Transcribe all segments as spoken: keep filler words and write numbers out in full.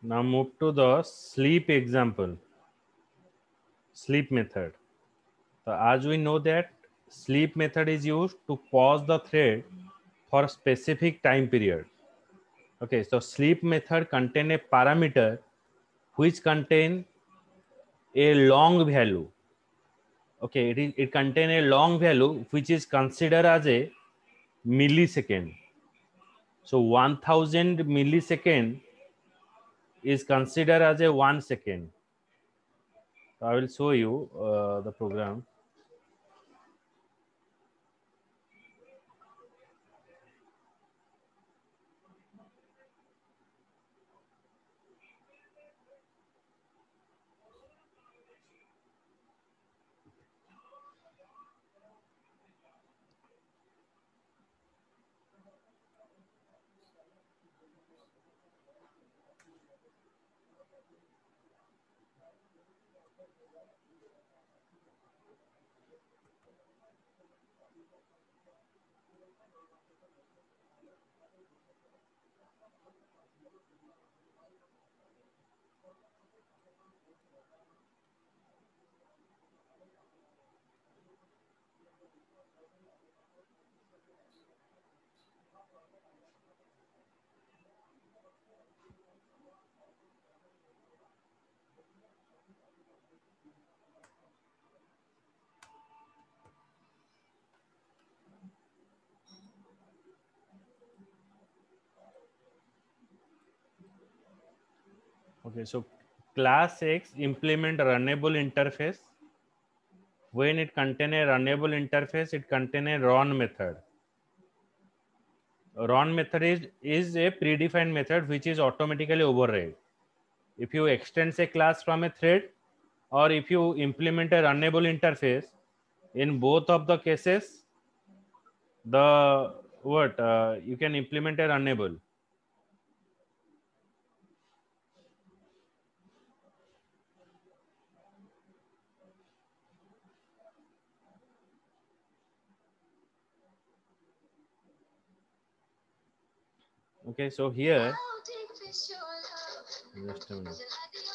Now move to the sleep example, sleep method. So as we know that sleep method is used to pause the thread for a specific time period. Okay, so sleep method contain a parameter which contain a long value. Okay, it is it contain a long value which is considered as a millisecond. So one thousand millisecond is considered as a one second. So I will show you uh, the program. Okay, so class X implement runnable interface. When it contain a runnable interface, it contain a run method. Run method is, is a predefined method which is automatically override. If you extend a class from a thread, or if you implement a runnable interface, in both of the cases, the what uh, you can implement a runnable. Okay, so here, just a minute.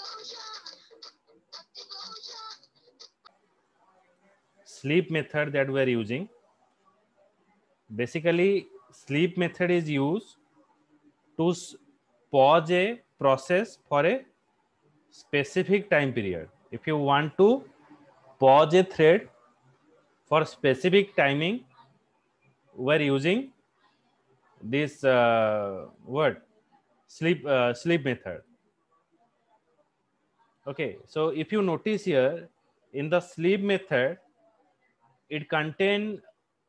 Sleep method that we are using. Basically, sleep method is used to pause a process for a specific time period. If you want to pause a thread for specific timing, we're using this uh, word sleep uh, sleep method. Okay, so if you notice here in the sleep method, it contain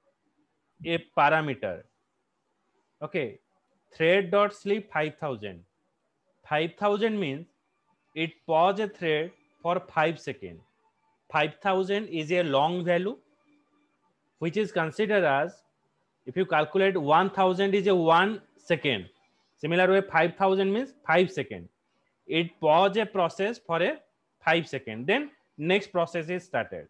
a parameter. Okay, thread dot sleep five thousand. five thousand means it pause a thread for five seconds. five thousand is a long value which is considered as, if you calculate one thousand is a one second. Similar way, five thousand means five seconds. It pause a process for a five second. Then next process is started.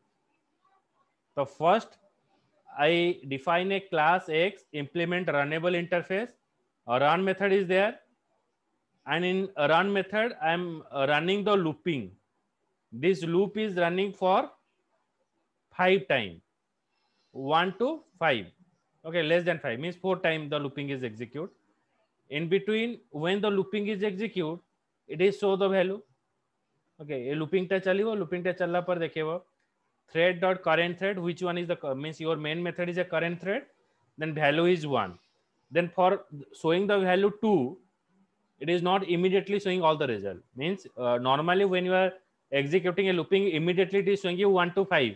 So first I define a class X, implement runnable interface. A run method is there. And in a run method, I am running the looping. This loop is running for five times. one to five. Okay, less than five means four times the looping is execute. In between, when the looping is execute, it is show the value. Okay, ये looping टा चलिए, looping टा चलना पर देखिए वो thread dot current thread, which one is the means your main method is a current thread, then value is one. Then for showing the value two, it is not immediately showing all the result. Means uh, normally when you are executing a looping, immediately it is showing you one to five.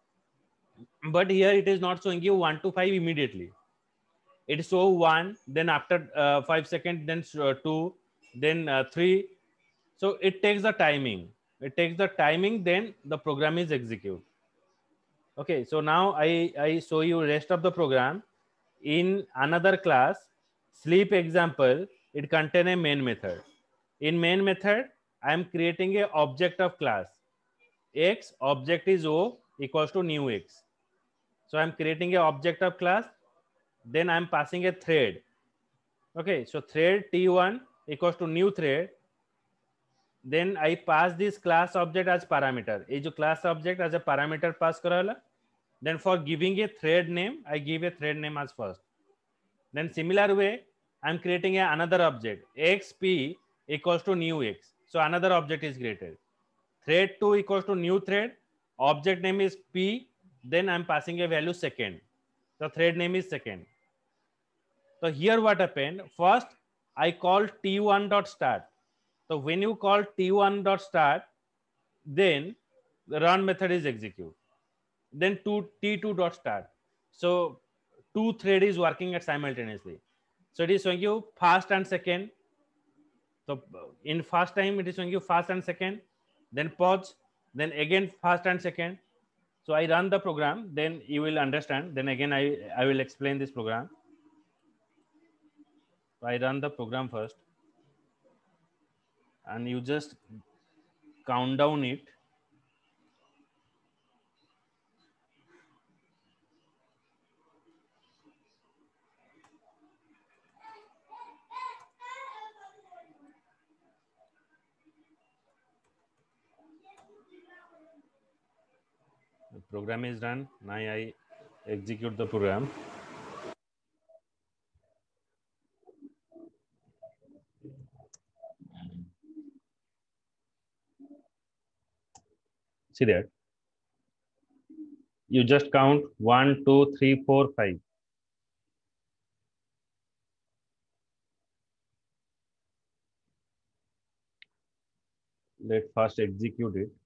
But here it is not showing you one to five immediately. It show one, then after uh, five seconds, then uh, two, then uh, three. So it takes the timing. It takes the timing, then the program is execute. Okay, so now I, I show you rest of the program. In another class, sleep example, it contain a main method. In main method, I am creating a object of class. X object is O equals to new X. So I'm creating a object of class. Then I'm passing a thread. Okay, so thread T one equals to new thread. then I pass this class object as parameter. ये जो class object as a parameter pass करा वाला. Then for giving a thread name, I give a thread name as first. Then similar way, I'm creating a, another object. Xp equals to new x. So another object is created. Thread two equals to new thread. Object name is p. Then I'm passing a value second. The thread name is second. So here what happened? First, I call t one dot start. So when you call t one dot start, then the run method is executed. Then two, t two dot start. So two thread is working at simultaneously. So it is showing you first and second. So in first time it is showing you first and second, then pause, then again first and second. So I run the program, then you will understand. Then again I, I will explain this program. So I run the program first. And you just count down it. The program is run. Now I execute the program. See that? You just count one, two, three, four, five. Let's first execute it.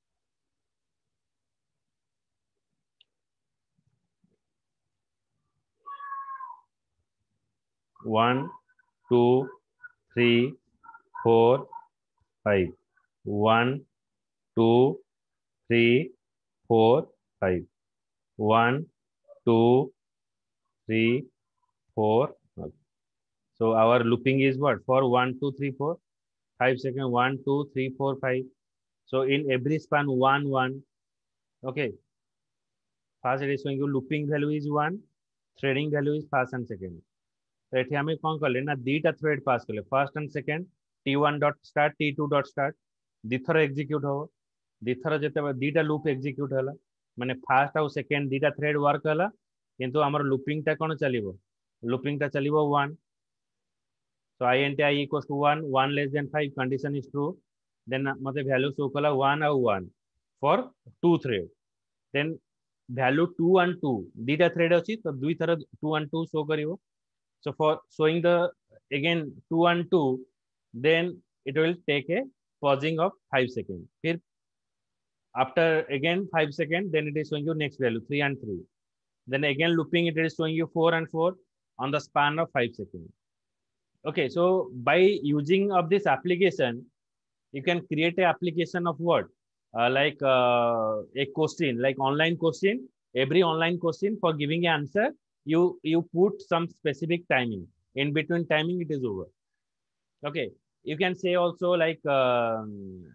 One, two, three, four, five. One, two, three, four, five. One, two, three, four. So our looping is what? For one, two, three, four, five seconds. One, two, three, four, five. So in every span, one, one. Okay. First it is showing you looping value is one, threading value is first and second. So एठी हमें कौन कर लेना दीटा thread pass कर ले first and second T one dot start T two dot start दिथर execute हो दिथर जेते दीटा लूप एग्जीक्यूट होला माने फर्स्ट और सेकंड दीटा थ्रेड वर्क होला किंतु हमर लूपिंग ता कोन चलिबो लूपिंग ता चलिबो one so I and I equals to one one less than five condition is true then मते वैल्यू शो कला वन और one for two thread then value two and two दीटा थ्रेड अछि तो दुई थर टू एंड टू शो करिवो. So for showing the again two and two, then it will take a pausing of five seconds. Here after again five seconds, then it is showing you next value three and three. Then again looping it is showing you four and four on the span of five seconds. Okay, so by using of this application, you can create a application of what? Uh, like uh, a question, like online question. Every online question for giving an answer. You you put some specific timing in between timing it is over. Okay, you can say also like um,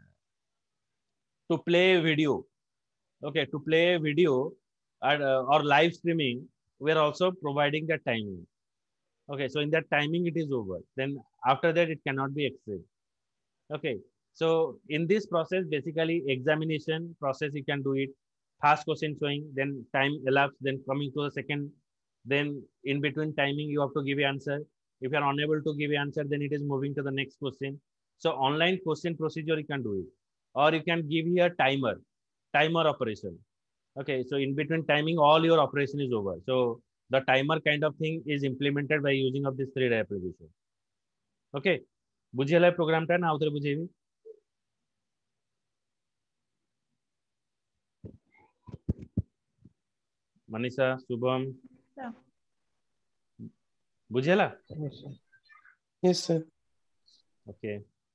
to play video. Okay, to play video or, uh, or live streaming we are also providing that timing. Okay, so in that timing it is over, then after that it cannot be exceeded. Okay, so in this process basically examination process you can do it fast question showing, then time elapsed, then coming to the second, then in between timing you have to give an answer. If you are unable to give an answer, then it is moving to the next question. So online question procedure you can do it, or you can give here timer timer operation. Okay, so in between timing all your operation is over, so the timer kind of thing is implemented by using of this thread application. Okay, बुझियला program टा ना उधर बुझेबी मनीषा शुभम बुझेला. Yes sir. Okay.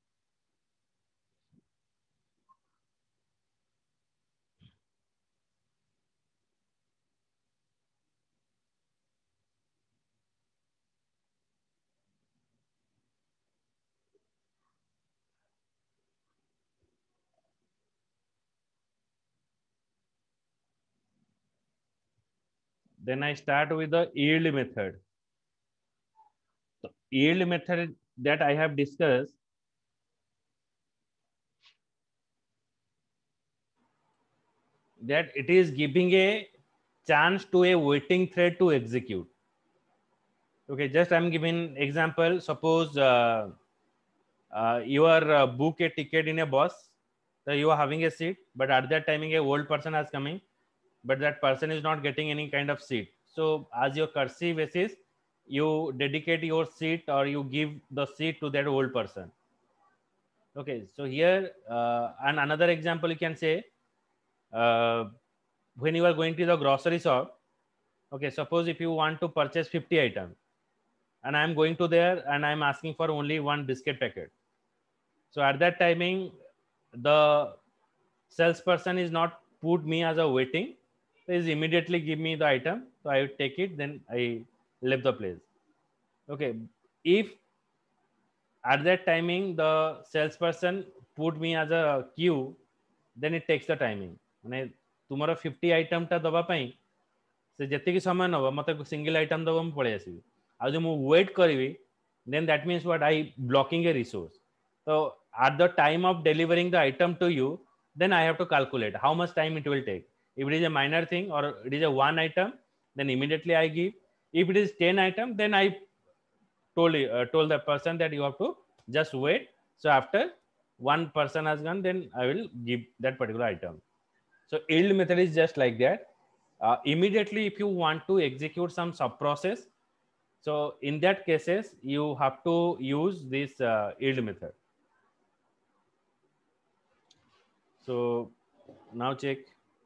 Then I start with the yield method. So yield method that I have discussed, that it is giving a chance to a waiting thread to execute. Okay, just I'm giving example. Suppose uh, uh, you are uh, book a ticket in a bus, so you are having a seat, but at that timing a old person has coming, but that person is not getting any kind of seat. So as your courtesy basis, you dedicate your seat or you give the seat to that old person. Okay, so here uh, and another example you can say, uh, when you are going to the grocery shop. Okay, suppose if you want to purchase fifty items and I'm going to there and I'm asking for only one biscuit packet. So at that timing, the salesperson is not put me as a waiting. He is immediately give me the item. So I take it, then I leave the place. Okay, if at that timing the salesperson put me as a queue, then it takes the timing. माने तुम्हारा fifty item टा दबा पाई से जत्ते की समय नवा मते single item दबा मैं पड़े आसी आज जो मैं wait करीबी then that means what I blocking a resource. So at the time of delivering the item to you, then I have to calculate how much time it will take. If it is a minor thing or it is a one item, then immediately I give. If it is ten item, then I told uh, told the person that you have to just wait. So after one person has gone, then I will give that particular item. So yield method is just like that. Uh, immediately, if you want to execute some sub process, so in that cases you have to use this uh, yield method. So now check.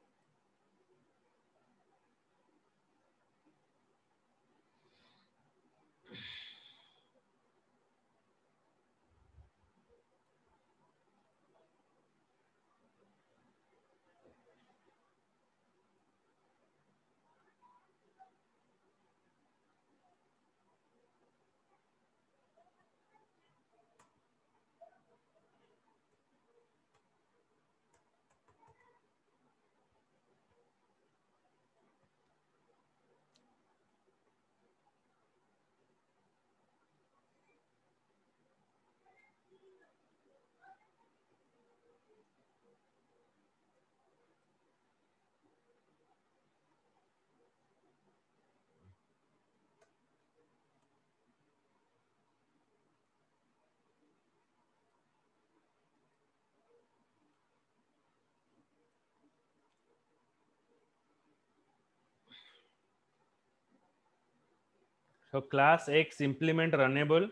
So class X implement runnable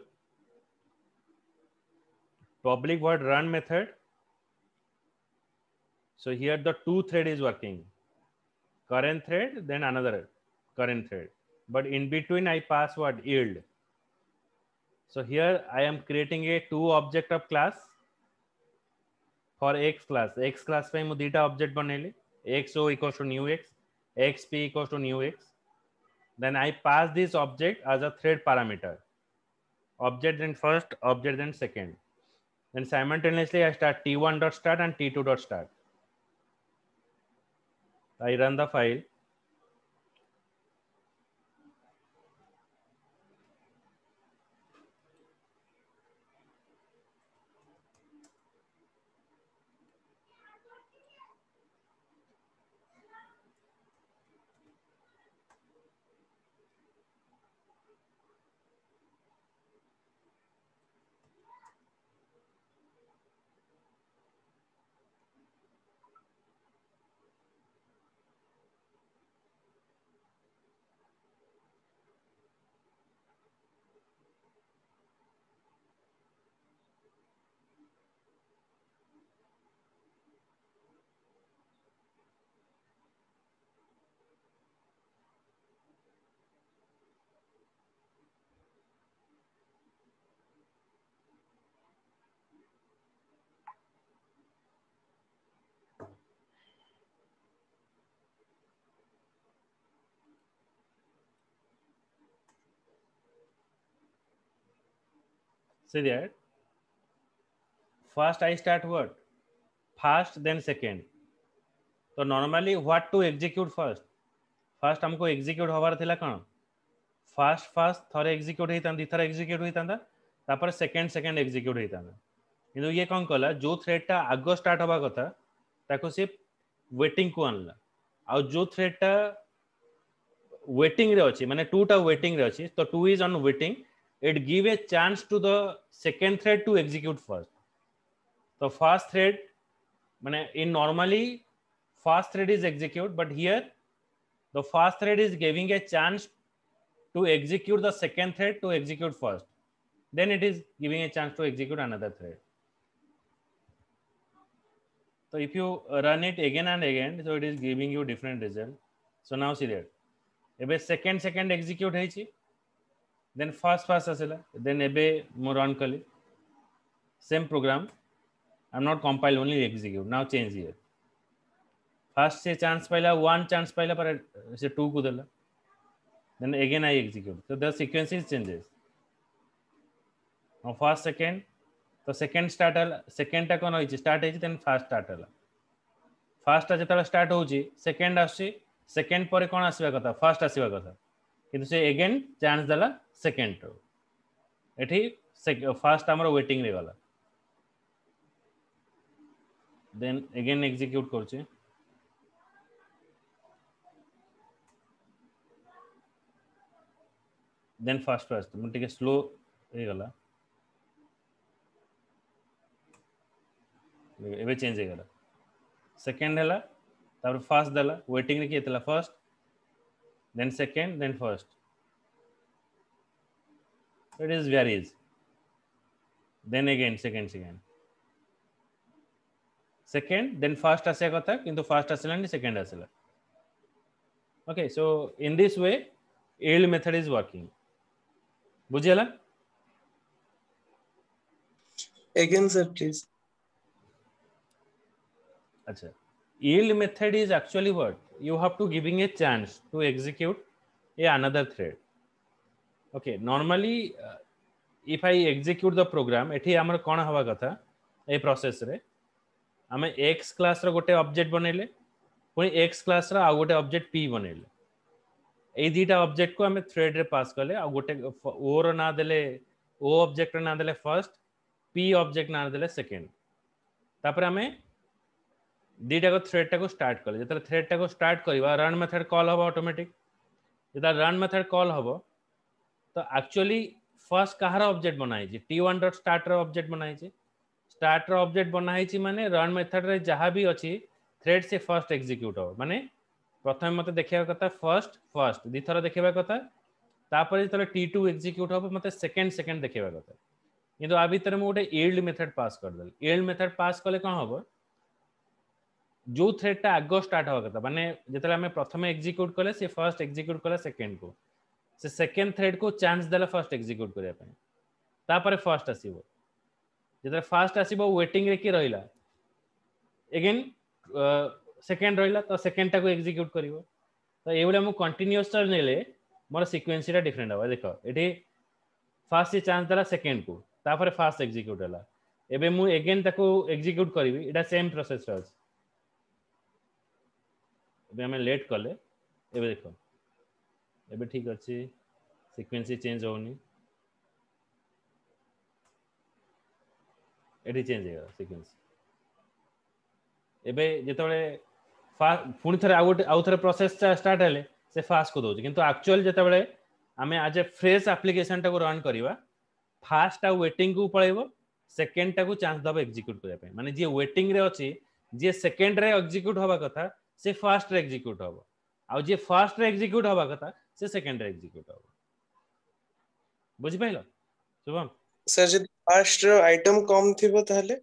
public void run method. So here the two thread is working, current thread, then another current thread. But in between I pass what yield. So here I am creating a two object of class for X class. X class पे मैं दीटा object बनेली. X O equals to new X, X P equals to new X. Then I pass this object as a thread parameter. Object then first, object then second. Then simultaneously I start T one dot start and T two dot start. I run the file. See that? First I start what? First then second. So normally what to execute first? First हमको execute हवार थिला कौन? First first थोड़े execute ही तंदी थोड़े execute ही तंदा, तापर second second execute ही तंदा. किंतु ये कौन कला जो thread टा आगो start हवा कथा, ताको सिर्फ वेटिंग को आनला आ जो थ्रेड टा वेटिंग रे अछि माने टू टा वेटिंग रे अछि तो two is on waiting it give a chance to the second thread to execute first तो फर्स्ट थ्रेड माने in normally first thread is execute but here the first thread is giving a chance to execute the second thread to execute first then it is giving a chance to execute another thread so if you run it again and again so it is giving you different result so now see that ebe second second execute heichi then first first asila then ebe mo run kali same program I'm not compile only execute now change here first से chance पाइला one chance पाइला पर से two को देला then again I execute so the sequence is changes now first second तो second start हला second टा कोन होइछि start हेछि देन first start हला first टा जतला start होछि second आछि second परे कोन आसीबा कथा first आसीबा कथा किंतु से अगेन चांस देला second रो एठी first हमर वेटिंग रे गला देन अगेन एग्जीक्यूट करछि then first first मैं टिके स्लो हे गला एबे चेंज हे गला सेकंड हला तापर फर्स्ट दला वेटिंग रे केतला first then second then first it is varies then again second second second then first आसे कथा किंतु फर्स्ट आसलानी सेकंड आसला okay so in this way yield method is working बुझेला Again, sir, please. अच्छा yield method is actually what you have to giving a chance to execute a another thread okay normally uh, if I execute the program एठी हमर कोन हवा कथा a process रे हमें x class रो गोटे object बनेले पुनी x क्लास रो आ गोटे ऑब्जेक्ट p बनेले ए दीटा ऑब्जेक्ट को हमें थ्रेड रे पास करले आ गोटे ओ रो ना देले ओ ऑब्जेक्ट रो ना देले फर्स्ट p ऑब्जेक्ट ना देले सेकंड तापर हमें दीटा को थ्रेड टा को स्टार्ट करले जतले थ्रेड टा को स्टार्ट करबा रन मेथड कॉल होबो ऑटोमेटिक जता रन मेथड कॉल होबो तो एक्चुअली फर्स्ट कहार ऑब्जेक्ट बनाई छी टी वन डॉट स्टार्ट रो ऑब्जेक्ट बनाई छी स्टार्ट रो ऑब्जेक्ट बनाई छी माने रन मेथड रे जहां भी अछि थ्रेड से फर्स्ट एग्जीक्यूट हो माने प्रथम मते देखिया कथा फर्स्ट फर्स्ट दी थरा देखिबा कथा तापर जतले टी टू एग्जीक्यूट हो मते सेकंड सेकंड देखिबा कथा किंतु आ भीतर मु गोटे yield मेथड पास कर देल yield मेथड पास कले कोन होबो जो थ्रेड टा आगो स्टार्ट होगा कथा माने जतले हमें प्रथम एग्जीक्यूट कले से फर्स्ट एग्जीक्यूट कले सेकंड को से सेकंड थ्रेड को चांस देला फर्स्ट एग्जीक्यूट करिया पय तापर फर्स्ट आसीबो जतले फर्स्ट आसीबो वेटिंग रे की रहिला अगेन सेकंड रहिला तो सेकंड टा को एग्जीक्यूट करिवो तो एवले हम कंटीन्यूअस टर नेले मोर सीक्वेंस टा डिफरेंट होबा देखो एठी फर्स्ट से चांस देला सेकंड को तापर फर्स्ट एग्जीक्यूट होला एबे मु अगेन ताको एग्जीक्यूट करबी एटा सेम प्रोसेस रे अछि एबे हमें लेट करले एबे देखो एबे ठीक अछि सीक्वेंस चेंज होनी एठी चेंज हेगा सीक्वेंस एबे जेतबे पुणी थे आउ आउ थे प्रोसेस स्टार्ट हेले से फास्ट को दउछ किंतु एक्चुअल जेतबे हमें आज ए फ्रेश एप्लिकेशन टा को रन करबा फास्ट आ वेटिंग को पळेबो सेकंड टा को चांस दबो एग्जीक्यूट करिया पे माने जे वेटिंग रे अछि जे सेकंड रे एग्जीक्यूट होबा कथा से फास्ट रे एग्जीक्यूट होबो आ जे फास्ट रे एग्जीक्यूट होबा कथा से सेकंड रे एग्जीक्यूट होबो बुझि पाइलो शुभम सर जब फास्ट रो आइटम कम थिबो ताले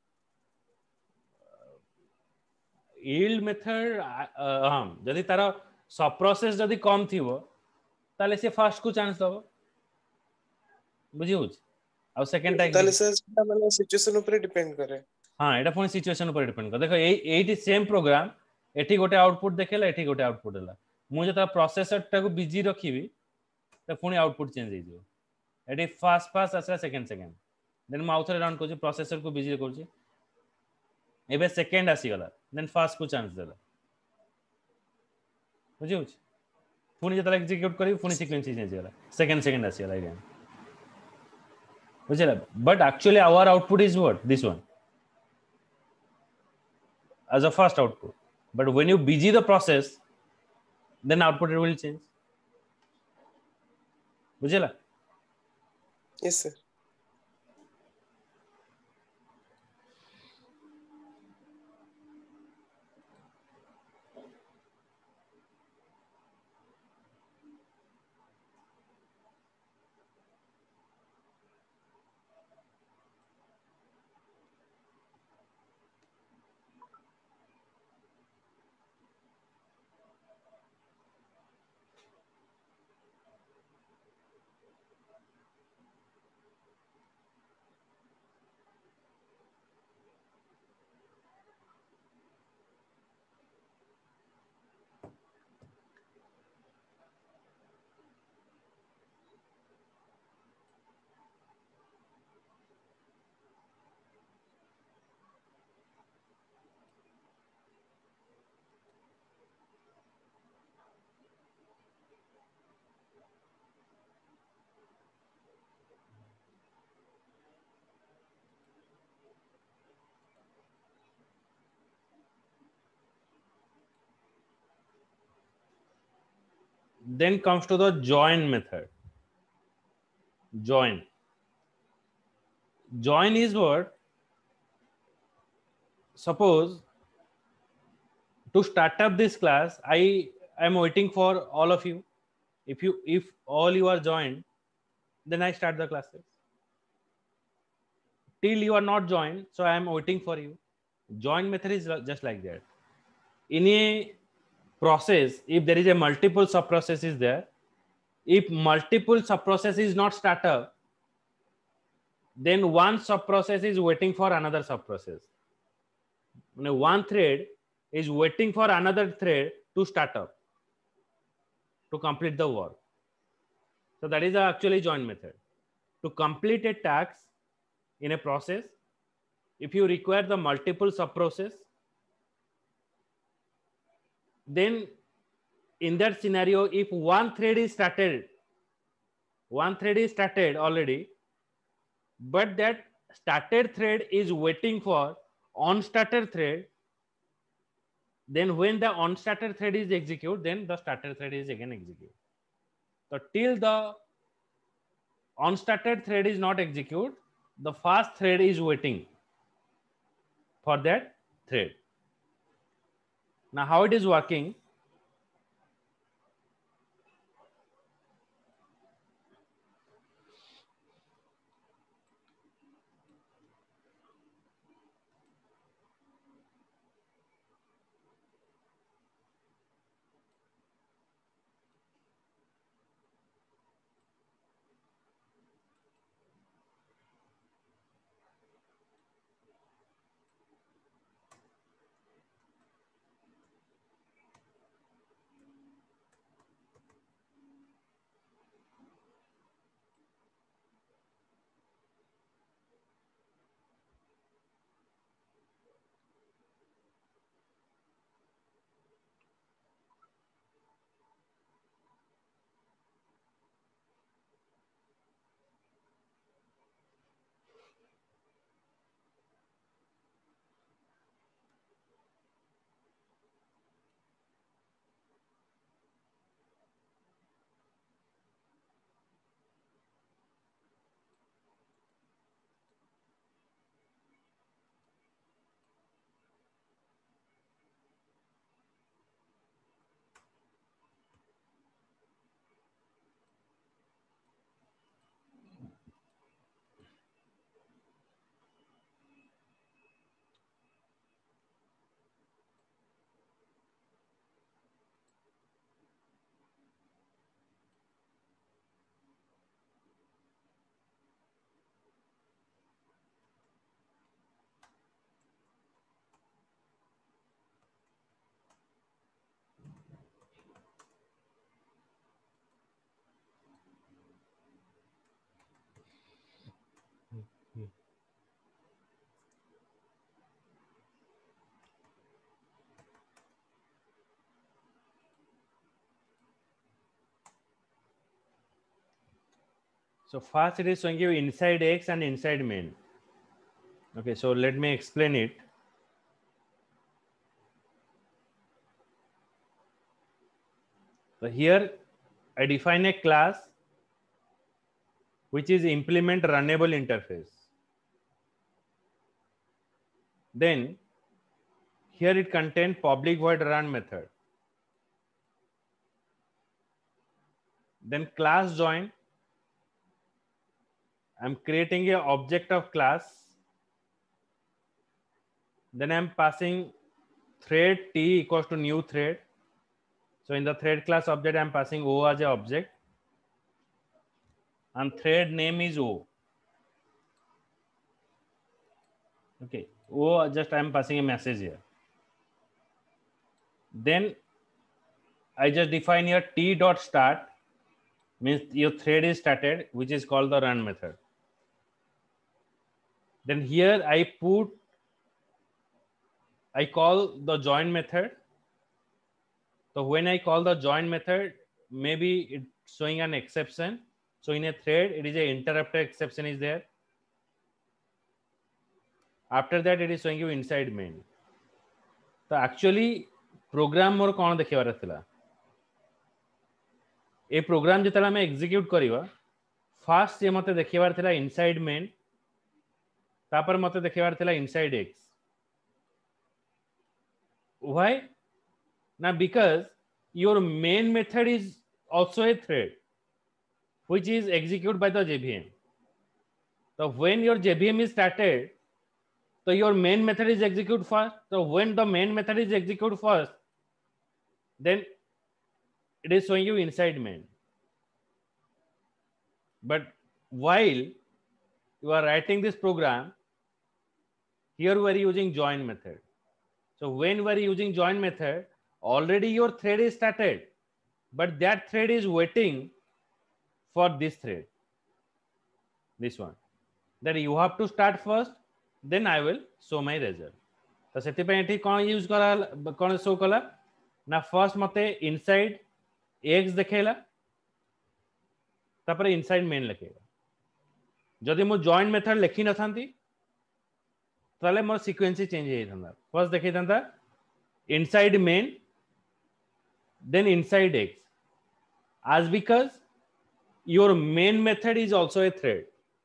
yield मेथड हां जदी तार सब प्रोसेस जदी कम थिबो ताले से फास्ट को चांस दबो बुझियो आ सेकंड टाइम ताले सर सेटा माने सिचुएशन ऊपर डिपेंड करे हां एटा फोन सिचुएशन ऊपर डिपेंड करे देखो ए एटी सेम प्रोग्राम एटी गोटे आउटपुट देखेला एटी गोटे आउटपुट हला मु जता प्रोसेसर टा को बिजी रखिबी त पुनी आउटपुट चेंज हे जो एटी फास्ट फास्ट असला सेकंड सेकंड देन मु आउथरे रन करछि प्रोसेसर को बिजी करछि एबे सेकंड आसी गला देन फास्ट को चांस देला बुझियो पुनी जता एग्जीक्यूट करी पुनी सीक्वेंस चेंज होला सेकंड सेकंड आसी गला अगेन बुझिला but actually our output is what this one as a first output But when you busy the process, then output it will change. बुझेला? Yes, sir. Then comes to the join method. Join. Join is what? Suppose to start up this class, I am waiting for all of you. If you, if all you are joined, then I start the classes. Till you are not joined, so I am waiting for you. Join method is just like that. In a process, if there is a multiple sub process is there, if multiple sub process is not start up, then one sub process is waiting for another sub process. One thread is waiting for another thread to start up to complete the work. So that is actually join method. To complete a task in a process, if you require the multiple sub process, then in that scenario, if one thread is started, one thread is started already, but that started thread is waiting for on-starter thread, then when the on-starter thread is executed, then the starter thread is again executed. So till the on-starter thread is not executed, the first thread is waiting for that thread. Now how it is working? So first it is showing you inside X and inside main. Okay, so let me explain it. So here I define a class which is implement runnable interface. Then here it contains public void run method. Then class join. I'm creating a object of class. Then I'm passing thread T equals to new thread. So in the thread class object, I'm passing O as an object. And thread name is O. Okay, O, just I'm passing a message here. Then I just define here T dot start, means your thread is started, which is called the run method. Then here I put, I call the join method. So when I call the join method, maybe it's showing an exception. So in a thread, it is a interrupted exception is there. After that, it is showing you inside main. So actually, program मोर कौन देखिबार थिला ए programme जेतला मैं execute करिवा fast ये मते देखिबार थिला inside main तापर मते देखिबार थिला इनसाइड एक्स व्हाई ना because your main method is also a thread which is executed by the J V M. So when your J V M is started, so your main method is executed first. So when the main method is executed first, then it is showing you inside main. But while you are writing this program, here we are using join method. So when we are using join method, already your thread is started, but that thread is waiting for this thread, this one, that you have to start first, then I will show my result. तो सेति पे एठी कोन use करा कोन show कला ना first मते inside x देखेला तापर इनसाइड मेन लिखेगा जदि मो जॉइन मेथड लिखि न थांती ताले मोर सीक्वेंस चेंज हे थांदा फर्स्ट देखि थांदा inside main then inside x, as because your main method is also a thread.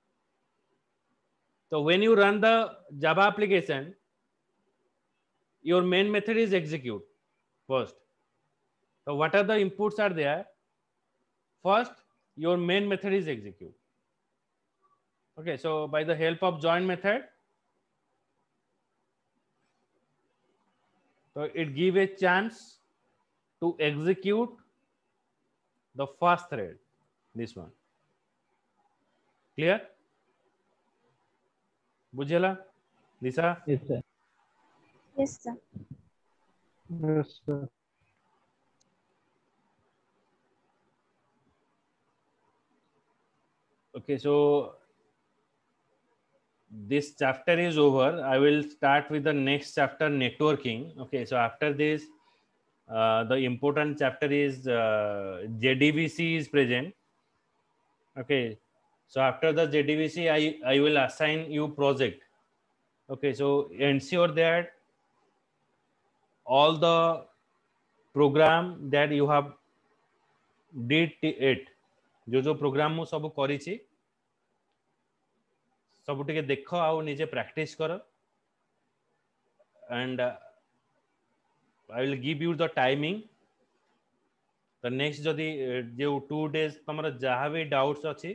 So when you run the Java application, your main method is execute first. So what are the inputs are there? First, your main method is execute. Okay, so by the help of join method, so it give a chance to execute the first thread, this one. Clear? Bujela? Lisa? Yes, sir. Yes, sir. Yes, sir. Okay, so this chapter is over. I will start with the next chapter, networking. Okay, so after this, uh, the important chapter is uh, J D B C is present. Okay, so after the J D B C, I, I will assign you project. Okay, so ensure that all the program that you have did it, जो जो programme मु सब करी छी सब टिके देखो आउ निजे प्रैक्टिस करो and I will give you the timing the next जदी जो टू डेज तमरा जहा भी डाउट्स अछि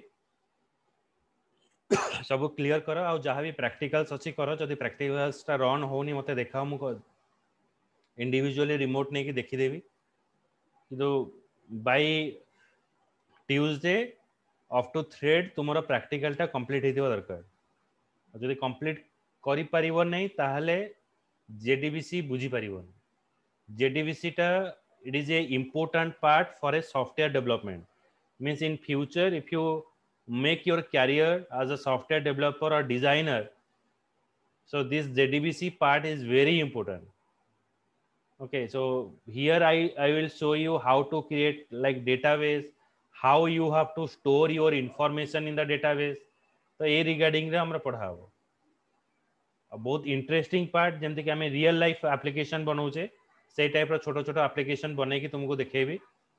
सब क्लियर करो आउ जहा भी प्रैक्टिकल्स अछि करो जदी प्रैक्टिकल्स ता रन होनी मते देखाओ मु इंडिविजुअली रिमोट नहीं कि देखि देबी किंतु by Tuesday up to thread तुमरो प्रैक्टिकल टा कंप्लीट हेतिबा दरकार जदी कंप्लीट करि परिबो नै ताहले जेडीबीसी बुझी परिबो जेडीबीसी टा it is a important part for a software development means in future if you make your career as a software developer or designer so this J D B C part is very important. Okay, so here I I will show you how to create like database, how you have to store your information in the database. तो ये regarding रे हमरा पढ़ाबो अब बहुत interesting part जेमते कि हमें real life application बनाउ छे से टाइप रो छोटो छोटो एप्लीकेशन बनै कि तुमको देखेबी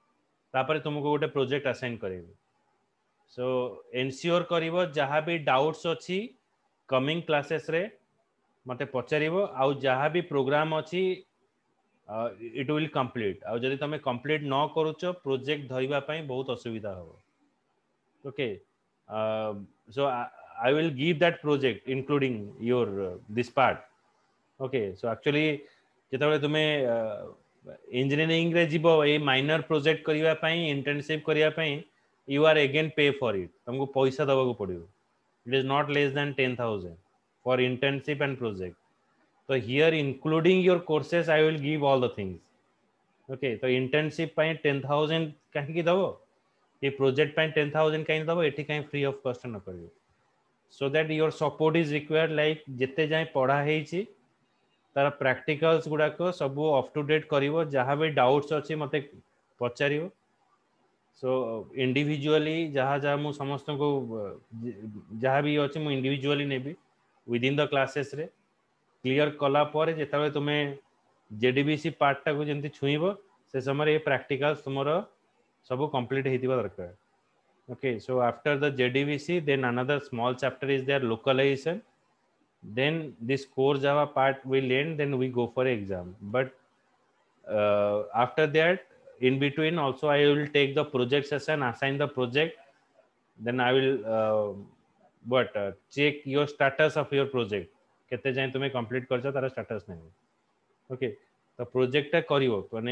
तापर तुमको गोटे प्रोजेक्ट असाइन करेबे सो एनश्योर करिवो जहाँ भी डाउट्स अछि कमिंग क्लासेस रे मते पचारिबो आउ जहाँ भी प्रोग्राम अछि इट विल कंप्लीट आउ जदि तमे कंप्लीट न करूचो प्रोजेक्ट धरिबा पई बहुत असुविधा हो okay so I will give that project including your this part okay so actually जेतबे तुमे इंजीनियरिंग रे जीवो ए माइनर प्रोजेक्ट करिबा पई इंटर्नशिप करिबा पई you are again pay for it तुमको पैसा दबा को पड़िबो it is not less than ten thousand for internship and project तो here including your courses I will give all the things okay तो इंटर्नशिप पई टेन थाउजेंड कहीं की दबो ये प्रोजेक्ट पई टेन थाउजेंड कहीं दबो एठी कहीं फ्री ऑफ कॉस्ट न करियो so that your support is required like जेते जाय पढ़ा हेची तार प्रैक्टिकल्स गुडा को सब अप टू डेट करिवो जहाँ भी डाउट्स अछि मते पचारिवो सो इंडिविजुअली जहाँ जहाँ मु समस्त को जहाँ भी अच्छे मु इंडिविजुअली नेबी विद इन द क्लासेस रे क्लियर कला पर जेतबे तुमे जेडीबीसी पार्ट टा को जंती छुईबो से समय ये प्रैक्टिकल्स तुमरो सब कंप्लीट हेतिबा दरकार okay so after the J D B C then another small chapter is there localization then this core Java part will end then we go for exam but uh, after that in between also I will take the project session assign the project then I will uh, what uh, check your status of your project केते जाय तुमे complete करछ तार status नै okay तो project टा करिवो माने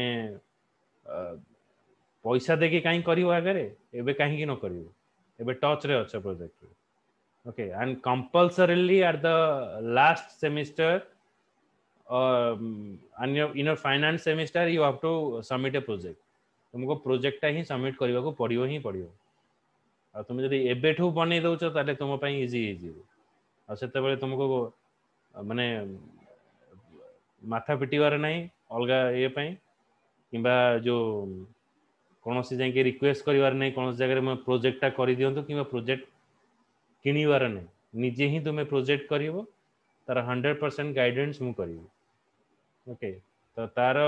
पैसा देके काई करिवो आगरे एबे काहे की न करिवो एबे टच रे अच्छा प्रोजेक्ट रे okay and compulsorily at the last semester um, and your, in your finance semester you have to submit a project तुमको प्रोजेक्ट ही सबमिट करबा को पड़ियो ही पड़ियो आ तुम जदी एबेठू बनै दउछ ताले तुम पई इजी इजी आ सेते बेले तुमको माने माथा पिटिवार नाही अलगा ए पई किबा जो कोनोसी जाके रिक्वेस्ट करिवार नाही कोनोसी जगह में प्रोजेक्ट टा करि दियंतु किबा प्रोजेक्ट किनिवार नाही निजे ही तुमे प्रोजेक्ट करिवो तार हंड्रेड परसेंट गाइडेंस मु करिवो ओके तो तार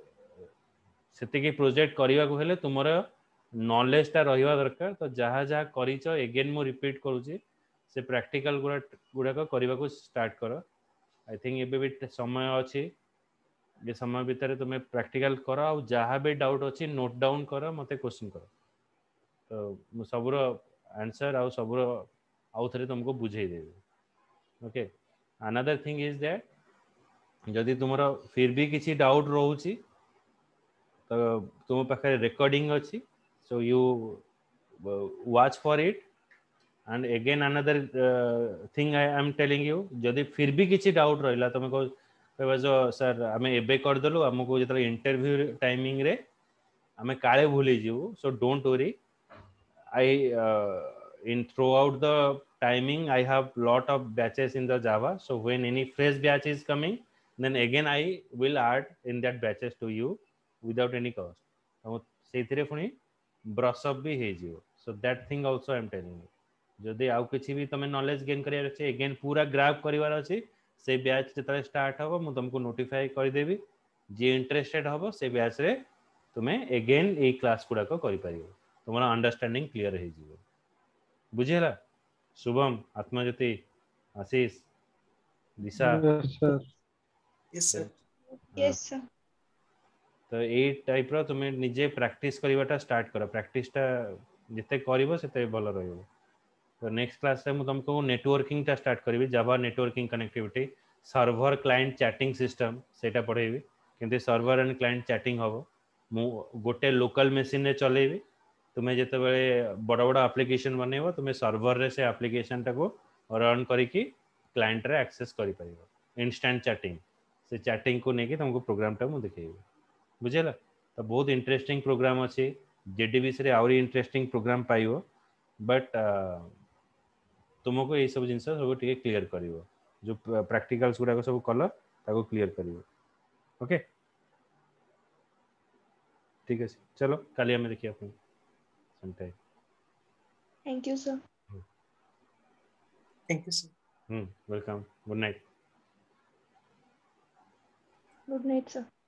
सेतिके प्रोजेक्ट करिवा को हेले तुमरा नॉलेज ता रहिवा दरकार तो जहाँ जहाँ करिछ अगेन मु रिपीट करूची से प्रैक्टिकल गुडा गुडा को करिवा को स्टार्ट करो आई थिंक एबे भी समय अछि ये समय भीतर तुमे प्रैक्टिकल करो आ जहाँ भी डाउट अछि नोट डाउन करो मते क्वेश्चन करो तो मु सबरो आंसर आ सबरो आउ थरे तुमको बुझाई देबे okay another thing is that जदि तुमरो फिर भी किसी डाउट रहउची तो तुम पाखे रिकॉर्डिंग अच्छी so you watch for it and again another thing I am telling you जदि फिर भी किसी डाउट रहिला तुम को कहबा जो सर आमे एबे कर देलु हमको जतरा इंटरव्यू टाइमिंग रे आमे काळे भूली जीवु so don't worry I in throughout the timing I have lot of batches in the Java so when any fresh batch is coming then again I will add in that batches to you without any cost तो सेथिरे पुनी brush up भी हे जिवो so that thing also I am telling you जदि आउ किछि भी तमे knowledge gain करियार अछि अगेन पूरा ग्राफ करिवार अछि से बैच जतरे स्टार्ट हबो मु तुमको नोटिफाई कर देबी जे इंटरेस्टेड हबो से बैच रे तुमे अगेन ए क्लास गुडा को करि परियो तुमरा अंडरस्टैंडिंग क्लियर हे जिवो बुझियला शुभम आत्मज्योति आशीष दिशा Yes, sir. Yes, sir. Yes, sir. तो ए टाइप रो तुमे निजे प्रैक्टिस करिवाटा स्टार्ट करो प्रैक्टिस टा जते करिवो सेते भलो रहइबो तो नेक्स्ट क्लास रे मु तुमको नेटवर्किंग टा स्टार्ट करबी Java networking connectivity server client chatting system सेटा पढेबी किंतु सर्वर एंड क्लाइंट चैटिंग हबो मु गोटे लोकल मशीन रे चलेबी तुमे जते बेले बड़ बड़ एप्लीकेशन बनेबो तुमे सर्वर रे से एप्लीकेशन टा को रन करी की क्लाइंट रे एक्सेस करि परिबो इंस्टेंट चैटिंग से चैटिंग को नेकी तुमको प्रोग्राम टा मु देखेबी बुझेला तो बहुत इंटरेस्टिंग प्रोग्राम अच्छे जेडीबीसी रे आउरी इंटरेस्टिंग प्रोग्राम पाइबो बट तुमको ये सब जिनस सब टिके क्लियर करिवो जो प्रैक्टिकल्स गुडा को सब कल ताको क्लियर करिवो ओके ठीक है चलो काली हमें देखिए अपन संटाई Thank you, sir. Thank you, sir. Hmm welcome good night Good night, sir.